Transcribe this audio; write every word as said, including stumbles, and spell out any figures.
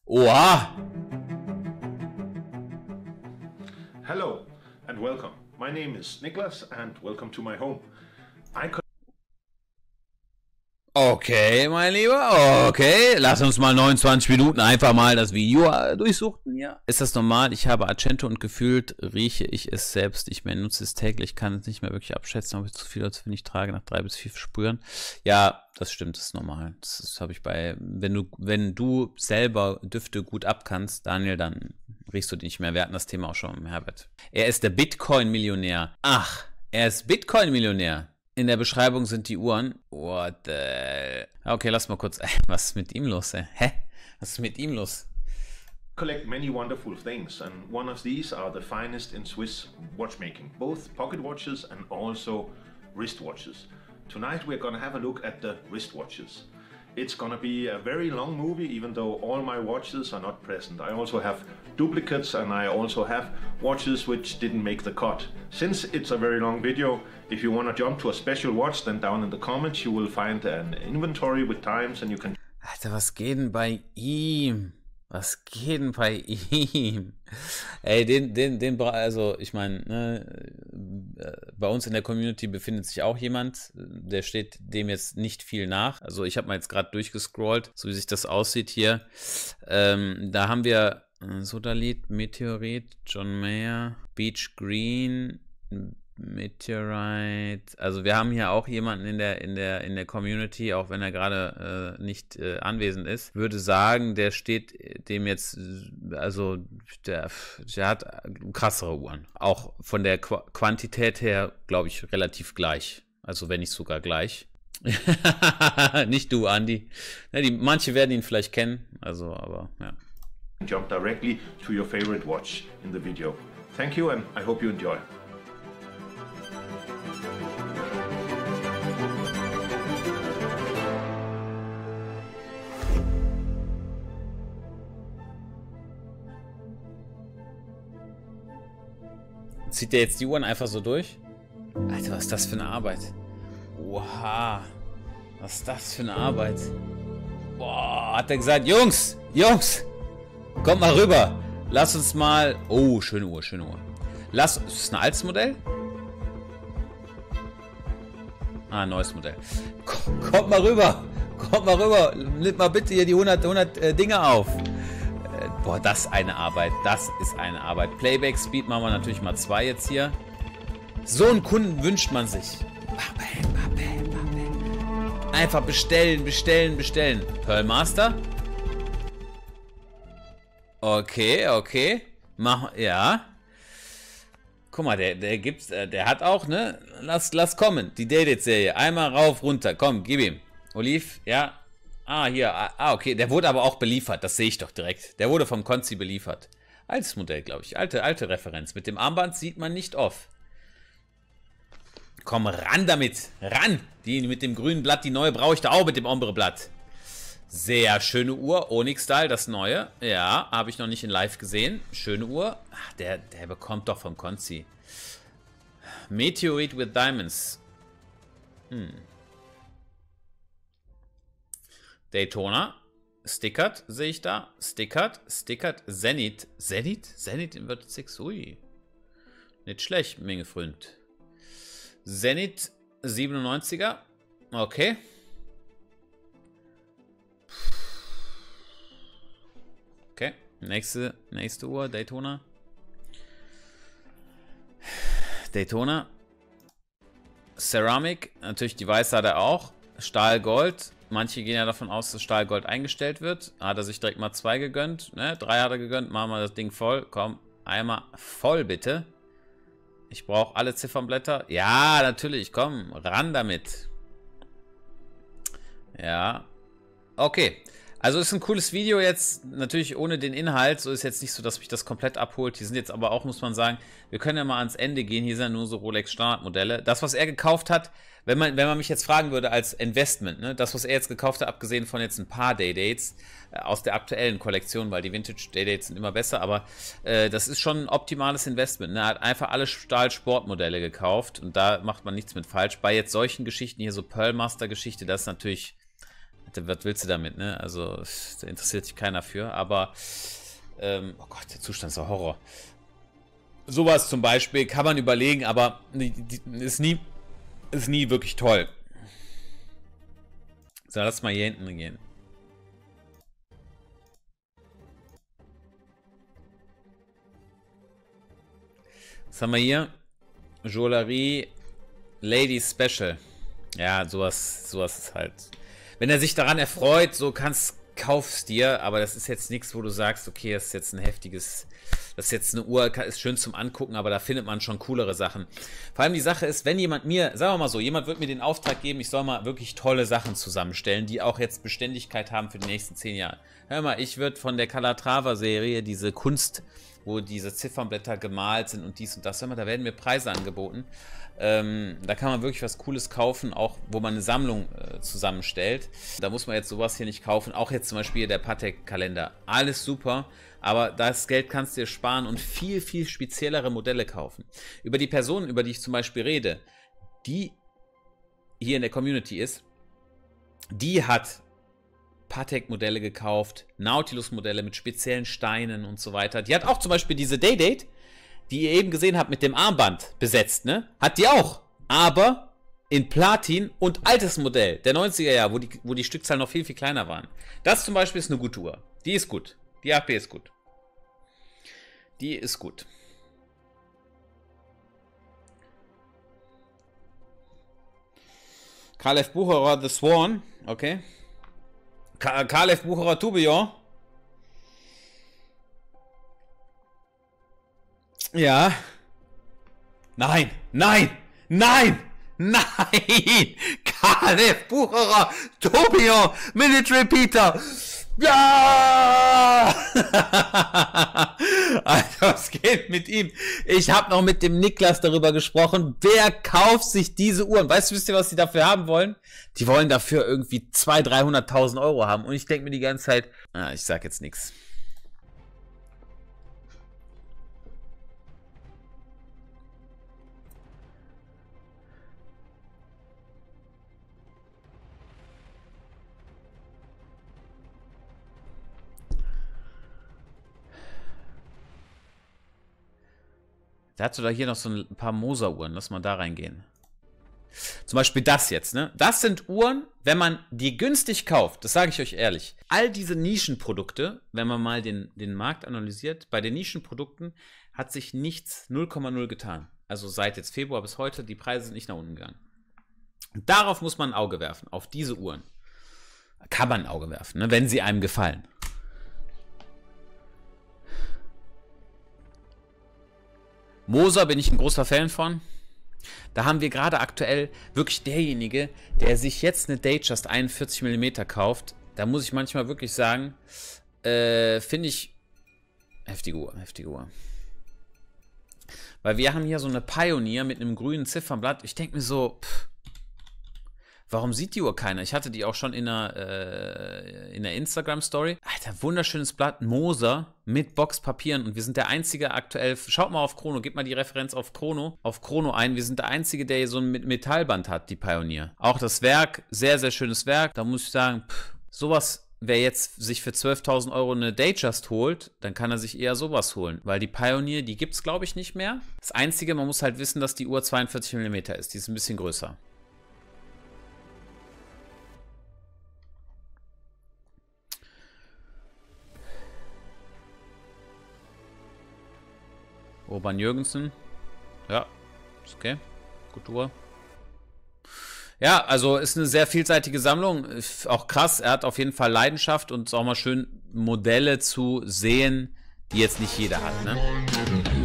Oha! Hello and welcome. My name is Niklas and welcome to my home. I Okay, mein Lieber, okay. Lass uns mal neunundzwanzig Minuten einfach mal das Video durchsuchen, ja. Ist das normal? Ich habe Argento und gefühlt rieche ich es selbst. Ich benutze es täglich, kann es nicht mehr wirklich abschätzen, ob ich zu viel oder zu wenig trage, nach drei bis vier Spüren. Ja, das stimmt, das ist normal. Das, das habe ich bei, wenn du, wenn du selber Düfte gut abkannst, Daniel, dann riechst du die nicht mehr. Wir hatten das Thema auch schon mit Herbert. Er ist der Bitcoin-Millionär. Ach, er ist Bitcoin-Millionär. In der Beschreibung sind die Uhren. What the... Okay, lass mal kurz... Was ist mit ihm los, ey? Hä? Was ist mit ihm los? collect many wonderful things, and one of these are the finest in Swiss watchmaking, both pocket watches and also wristwatches. Tonight we're gonna have a look at the wristwatches. It's gonna be a very long movie, even though all my watches are not present. I also have duplicates and I also have watches which didn't make the cut. Since it's a very long video, if you want to jump to a special watch, then down in the comments you will find an inventory with times and you can... Alter, was geht denn bei ihm? Was geht denn bei ihm? Ey, den, den, den, also ich meine, ne, bei uns in der Community befindet sich auch jemand, der steht dem jetzt nicht viel nach. Also ich habe mal jetzt gerade durchgescrollt, so wie sich das aussieht hier. Ähm, da haben wir Sodalit, Meteorit, John Mayer, Beach Green, Meteorite. Also wir haben hier auch jemanden in der in der in der Community, auch wenn er gerade äh, nicht äh, anwesend ist, würde sagen, der steht dem jetzt, also der, der hat krassere Uhren. Auch von der Qu Quantität her, glaube ich, relativ gleich. Also wenn nicht sogar gleich. Nicht du, Andy. Ja, die, manche werden ihn vielleicht kennen, also aber ja. Jump directly to your favorite watch in the video. Thank you and I hope you enjoy. Zieht der jetzt die Uhren einfach so durch? Alter, was ist das für eine Arbeit? Oha. Was ist das für eine Arbeit? Boah, hat er gesagt, Jungs, Jungs, kommt mal rüber. Lass uns mal... Oh, schöne Uhr, schöne Uhr. Lass... Ist das ein altes Modell? Ah, neues Modell. Kommt mal rüber. Kommt mal rüber. Nimm mal bitte hier die hundert, hundert äh, Dinge auf. Boah, das ist eine Arbeit. Das ist eine Arbeit. Playback Speed machen wir natürlich mal zwei jetzt hier. So einen Kunden wünscht man sich. Einfach bestellen, bestellen, bestellen. Pearl Master. Okay, okay. Mach, ja. Guck mal, der, der gibt's, der hat auch, ne? Lass, lass kommen. Die Date-Serie. Einmal rauf, runter. Komm, gib ihm. Oliv, ja. Ah, hier. Ah, okay. Der wurde aber auch beliefert. Das sehe ich doch direkt. Der wurde vom Konzi beliefert. Altes Modell, glaube ich. Alte, alte Referenz. Mit dem Armband sieht man nicht off. Komm, ran damit. Ran. Die mit dem grünen Blatt, die neue brauche ich da auch mit dem Ombre-Blatt. Sehr schöne Uhr. Onyx-Style, das neue. Ja, habe ich noch nicht in live gesehen. Schöne Uhr. Ach, der, der bekommt doch vom Konzi. Meteorite with Diamonds. Hm. Daytona, Stickert, sehe ich da. Stickert, Stickert, Zenith. Zenith? Zenith Inverted sechs. Ui. Nicht schlecht, Menge Freund. Zenith siebenundneunziger. Okay. Okay. Nächste, nächste Uhr, Daytona. Daytona. Ceramic. Natürlich die weiße hat er auch. Stahl Gold. Manche gehen ja davon aus, dass Stahlgold eingestellt wird. Hat er sich direkt mal zwei gegönnt. Ne? Drei hat er gegönnt. Machen wir das Ding voll. Komm, einmal voll bitte. Ich brauche alle Ziffernblätter. Ja, natürlich. Komm, ran damit. Ja. Okay. Also ist ein cooles Video jetzt. Natürlich ohne den Inhalt. So ist jetzt nicht so, dass mich das komplett abholt. Die sind jetzt aber auch, muss man sagen, wir können ja mal ans Ende gehen. Hier sind ja nur so Rolex Standardmodelle. Das, was er gekauft hat, Wenn man, wenn man mich jetzt fragen würde als Investment, ne, das, was er jetzt gekauft hat, abgesehen von jetzt ein paar Day-Dates äh, aus der aktuellen Kollektion, weil die Vintage-Day-Dates sind immer besser, aber äh, das ist schon ein optimales Investment. Ne? Er hat einfach alle Stahl-Sportmodelle gekauft und da macht man nichts mit falsch. Bei jetzt solchen Geschichten hier, so Pearl Master-Geschichte, das ist natürlich, was willst du damit, ne? Also, da interessiert sich keiner für, aber, ähm, oh Gott, der Zustand ist ein Horror. Sowas zum Beispiel kann man überlegen, aber ist nie, ist nie wirklich toll. So, lass mal hier hinten gehen. Was haben wir hier? Joaillerie Ladies Special. Ja, sowas, sowas ist halt. Wenn er sich daran erfreut, so kannst, kaufst dir, aber das ist jetzt nichts, wo du sagst, okay, das ist jetzt ein heftiges, das ist jetzt eine Uhr, ist schön zum Angucken, aber da findet man schon coolere Sachen. Vor allem die Sache ist, wenn jemand mir, sagen wir mal so, jemand wird mir den Auftrag geben, ich soll mal wirklich tolle Sachen zusammenstellen, die auch jetzt Beständigkeit haben für die nächsten zehn Jahre. Hör mal, ich würde von der Calatrava-Serie, diese Kunst, wo diese Ziffernblätter gemalt sind und dies und das, hör mal, da werden mir Preise angeboten. Ähm, da kann man wirklich was Cooles kaufen, auch wo man eine Sammlung äh, zusammenstellt. Da muss man jetzt sowas hier nicht kaufen. Auch jetzt zum Beispiel der Patek-Kalender. Alles super, aber das Geld kannst du dir sparen und viel, viel speziellere Modelle kaufen. Über die Person, über die ich zum Beispiel rede, die hier in der Community ist, die hat Patek-Modelle gekauft, Nautilus-Modelle mit speziellen Steinen und so weiter. Die hat auch zum Beispiel diese Day-Date, die ihr eben gesehen habt mit dem Armband besetzt, ne? Hat die auch. Aber in Platin und altes Modell der neunziger Jahre, wo die, wo die Stückzahlen noch viel, viel kleiner waren. Das zum Beispiel ist eine gute Uhr. Die ist gut. Die A P ist gut. Die ist gut. Karl F. Bucherer, The Swan. Okay. Karl F. Bucherer, Tourbillon. Ja. Nein, nein, nein, nein. Karl F. Bucherer, Tourbillon, Military Peter. Ja! Alter, was geht mit ihm? Ich habe noch mit dem Niklas darüber gesprochen. Wer kauft sich diese Uhren? Weißt du, wisst ihr, was die dafür haben wollen? Die wollen dafür irgendwie zweihunderttausend, dreihunderttausend Euro haben. Und ich denke mir die ganze Zeit, ah, ich sag jetzt nichts. Da hast du da hier noch so ein paar Moser-Uhren. Lass mal da reingehen. Zum Beispiel das jetzt, ne? Das sind Uhren, wenn man die günstig kauft, das sage ich euch ehrlich. All diese Nischenprodukte, wenn man mal den, den Markt analysiert, bei den Nischenprodukten hat sich nichts null Komma null getan. Also seit jetzt Februar bis heute, die Preise sind nicht nach unten gegangen. Und darauf muss man ein Auge werfen, auf diese Uhren. Kann man ein Auge werfen, ne? Wenn sie einem gefallen. Moser bin ich ein großer Fan von. Da haben wir gerade aktuell wirklich derjenige, der sich jetzt eine Datejust einundvierzig Millimeter kauft. Da muss ich manchmal wirklich sagen, äh, finde ich heftige Uhr, heftige Uhr. Weil wir haben hier so eine Pioneer mit einem grünen Ziffernblatt. Ich denke mir so, pff, warum sieht die Uhr keiner? Ich hatte die auch schon in einer, äh, in der Instagram-Story. Alter, wunderschönes Blatt, Moser mit Boxpapieren. Und wir sind der einzige aktuell, schaut mal auf Chrono, gebt mal die Referenz auf Chrono, auf Chrono ein. Wir sind der einzige, der hier so ein Metallband hat, die Pioneer. Auch das Werk, sehr, sehr schönes Werk. Da muss ich sagen, pff, sowas, wer jetzt sich für zwölftausend Euro eine Datejust holt, dann kann er sich eher sowas holen. Weil die Pioneer, die gibt es, glaube ich, nicht mehr. Das Einzige, man muss halt wissen, dass die Uhr zweiundvierzig Millimeter ist. Die ist ein bisschen größer. Urban Jürgensen. Ja, ist okay. Gute Uhr. Ja, also ist eine sehr vielseitige Sammlung. Auch krass, er hat auf jeden Fall Leidenschaft und es ist auch mal schön, Modelle zu sehen, die jetzt nicht jeder hat, ne?